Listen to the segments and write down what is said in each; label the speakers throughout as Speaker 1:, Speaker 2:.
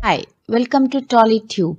Speaker 1: Hi, welcome to TollyTube.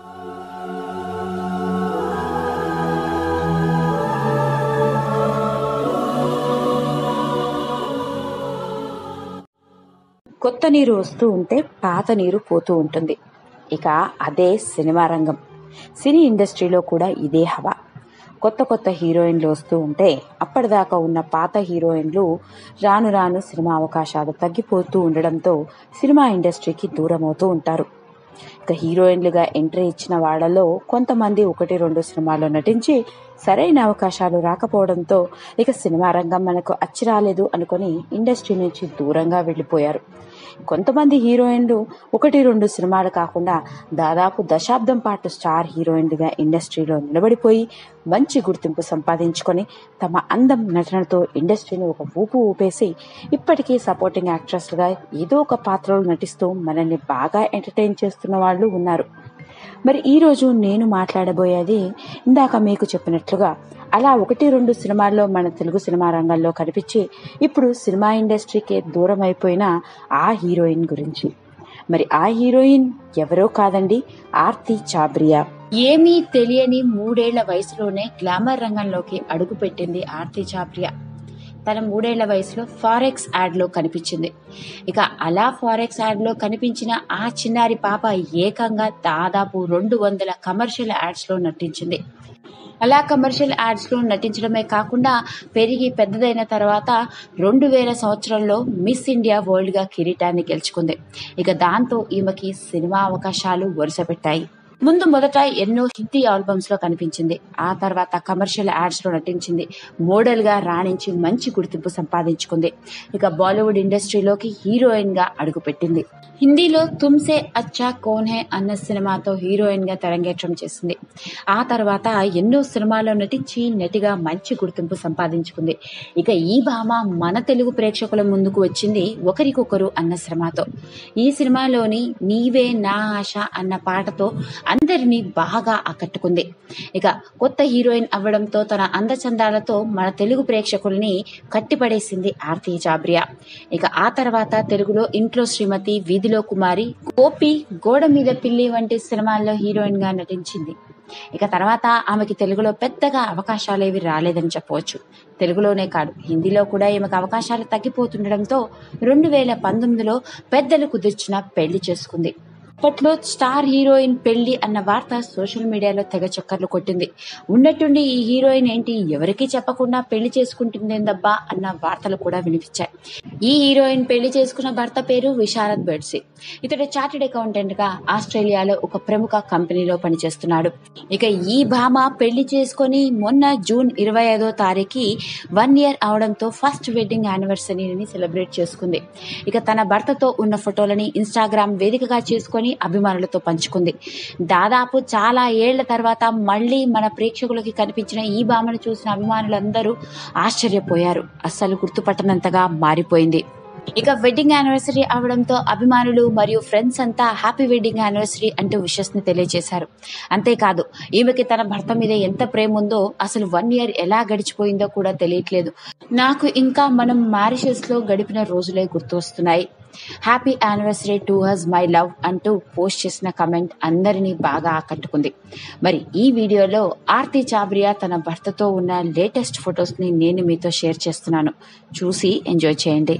Speaker 1: కొత్త నీరు వస్తూ ఉంటే పాత నీరు పోతూ ఉంటుంది. ఇక అదే సినిమా రంగం. సినీ ఇండస్ట్రీలో కూడా ఇదే హవా. కొత్త హీరోయిన్లు వస్తూ ఉంటే అప్పటిదాకా ఉన్న పాత హీరోయిన్లు రాను రాను సినిమా అవకాశాలు తగ్గిపోతూ ఉండడంతో సినిమా ఇండస్ట్రీకి దూరం అవుతూ ఉంటారు. ఇక హీరోయిన్లుగా ఎంట్రీ ఇచ్చిన వాళ్లలో కొంతమంది 1-2 సినిమాల్లో నటించి సరైన అవకాశాలు రాకపోవడంతో ఇక సినిమా రంగం మనకు అచ్చి రాలేదు అనుకుని ఇండస్ట్రీ నుంచి దూరంగా వెళ్లిపోయారు. కొంతమంది హీరోయిన్లు 1-2 సినిమాలు కాకుండా దాదాపు దశాబ్దం పాటు స్టార్ హీరోయిన్లుగా ఇండస్ట్రీలో నిలబడిపోయి మంచి గుర్తింపు సంపాదించుకొని తమ అందం నటనతో ఇండస్ట్రీని ఒక ఊపు ఊపేసి ఇప్పటికీ సపోర్టింగ్ యాక్ట్రెస్లుగా ఏదో ఒక పాత్రలో నటిస్తూ మనల్ని బాగా ఎంటర్టైన్ చేస్తున్న వాళ్ళు ఉన్నారు. మరి ఈ రోజు నేను మాట్లాడబోయేది ఇందాక మీకు చెప్పినట్లుగా అలా 1-2 సినిమాల్లో మన తెలుగు సినిమా రంగంలో కనిపించి ఇప్పుడు సినిమా ఇండస్ట్రీకి దూరం అయిపోయిన ఆ హీరోయిన్ గురించి. మరి ఆ హీరోయిన్ ఎవరో కాదండి, ఆర్తి చాబ్రియా. ఏమీ తెలియని 3 ఏళ్ల వయసులోనే గ్లామర్ రంగంలోకి అడుగుపెట్టింది ఆర్తి చాబ్రియా. తన 3 ఏళ్ల వయసులో ఫారెక్స్ యాడ్ లో కనిపించింది. ఇక అలా ఫారెక్స్ యాడ్ లో కనిపించిన ఆ చిన్నారి పాప ఏకంగా దాదాపు 200 కమర్షియల్ యాడ్స్ లో నటించింది. అలా కమర్షియల్ యాడ్స్ లో నటించడమే కాకుండా పెరిగి పెద్దదైన తర్వాత 2000 సంవత్సరంలో మిస్ ఇండియా వరల్డ్ గా కిరీటాన్ని గెలుచుకుంది. ఇక దాంతో ఈమెకి సినిమా అవకాశాలు వరుస పెట్టాయి. మొదట ఎన్నో హిందీ ఆల్బమ్స్ లో కనిపించింది. ఆ తర్వాత కమర్షియల్ యాడ్స్ లో నటించింది. మోడల్ గా రాణించి మంచి గుర్తింపు సంపాదించుకుంది. ఇక బాలీవుడ్ ఇండస్ట్రీలోకి హీరోయిన్ గా అడుగుపెట్టింది. హిందీలో తుమ్సే అచ్చా కౌన్ హై అన్న సినిమాతో హీరోయిన్ గా తెరంగేట్రం చేసింది. ఆ తర్వాత ఎన్నో సినిమాల్లో నటించి నటిగా మంచి గుర్తింపు సంపాదించుకుంది. ఇక ఈ భామ మన తెలుగు ప్రేక్షకుల ముందుకు వచ్చింది ఒకరికొకరు అన్న సినిమాతో. ఈ సినిమాలోని నీవే నా ఆశ అన్న పాటతో అందరినీ బాగా ఆకట్టుకుంది. ఇక కొత్త హీరోయిన్ అవ్వడంతో తన అందచందాలతో మన తెలుగు ప్రేక్షకుల్ని కట్టిపడేసింది ఆర్తి చాబ్రియా. ఇక ఆ తర్వాత తెలుగులో ఇంట్లో శ్రీమతి, వీధిలో కుమారి, గోపి, గోడ మీద పిల్లి వంటి సినిమాల్లో హీరోయిన్ గా నటించింది. ఇక తర్వాత ఆమెకి తెలుగులో పెద్దగా అవకాశాలేవి రాలేదని చెప్పవచ్చు. తెలుగులోనే కాదు హిందీలో కూడా ఈమెకు అవకాశాలు తగ్గిపోతుండడంతో 2019లో పెద్దలు కుదిర్చిన పెళ్లి చేసుకుంది. అప్పట్లో స్టార్ హీరోయిన్ పెళ్లి అన్న వార్త సోషల్ మీడియాలో తెగ చక్కర్లు కొట్టింది. ఉన్నట్టుండి ఈ హీరోయిన్ ఏంటి ఎవరికీ చెప్పకుండా పెళ్లి చేసుకుంటుందేందబ్బా అన్న వార్తలు కూడా వినిపించాయి. ఈ హీరోయిన్ పెళ్లి చేసుకున్న భర్త పేరు విశారద్ బెడ్సీ. ఇతడు చార్టెడ్ అకౌంటెంట్ గా ఆస్ట్రేలియాలో ఒక ప్రముఖ కంపెనీలో పనిచేస్తున్నాడు. ఇక ఈ భామ పెళ్లి చేసుకుని మొన్న జూన్ 25వ తారీఖు 1 year అవడంతో ఫస్ట్ వెడ్డింగ్ యానివర్సరీని సెలబ్రేట్ చేసుకుంది. ఇక తన భర్తతో ఉన్న ఫోటోలని ఇన్స్టాగ్రామ్ వేదికగా చేసుకుని అభిమానులతో పంచుకుంది. దాదాపు చాలా ఏళ్ల తర్వాత మళ్లీ మన ప్రేక్షకులకి కనిపించిన ఈ భామను చూసిన అభిమానులందరూ ఆశ్చర్యపోయారు. అస్సలు గుర్తుపట్టనంతగా మారిపోయింది. ఇక వెడ్డింగ్ యానివర్సరీ అవడంతో అభిమానులు మరియు ఫ్రెండ్స్ అంతా హ్యాపీ వెడ్డింగ్ యానివర్సరీ అంటూ విషెస్ ని తెలియజేశారు. అంతేకాదు ఈమెకి తన భర్త మీద ఎంత ప్రేమ ఉందో అసలు 1 year ఎలా గడిచిపోయిందో కూడా తెలియట్లేదు. నాకు ఇంకా మనం మారిషస్ లో గడిపిన రోజులే గుర్తు వస్తున్నాయి. Happy anniversary to us my love అంటూ పోస్ట్ చేసిన కమెంట్ అందరినీ బాగా ఆకట్టుకుంది. మరి ఈ వీడియోలో ఆర్తి చాబ్రియా తన భర్తతో ఉన్న లేటెస్ట్ ఫొటోస్ ని నేను మీతో షేర్ చేస్తున్నాను. చూసి ఎంజాయ్ చేయండి.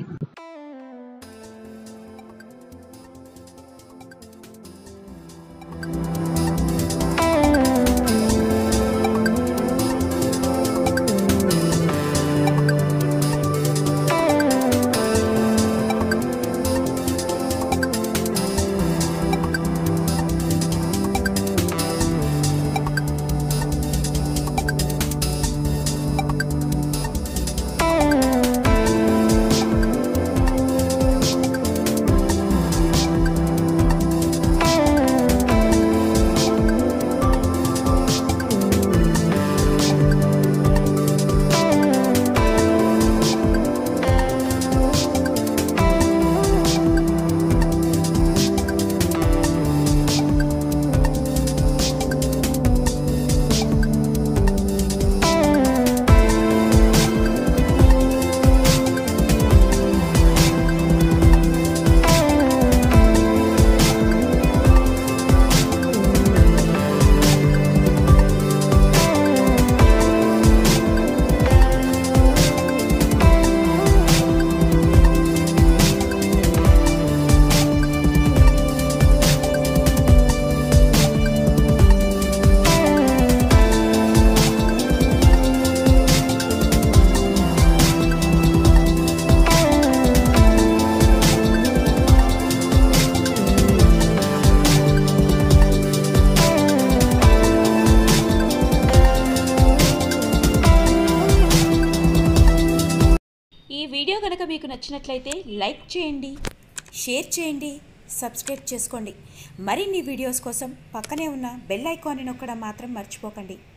Speaker 1: నచ్చినట్లయితే లైక్ చేయండి, షేర్ చేయండి, సబ్స్క్రైబ్ చేసుకోండి. మరిన్ని వీడియోస్ కోసం పక్కనే ఉన్న బెల్ ఐకాన్ని నొక్కడం మాత్రం మర్చిపోకండి.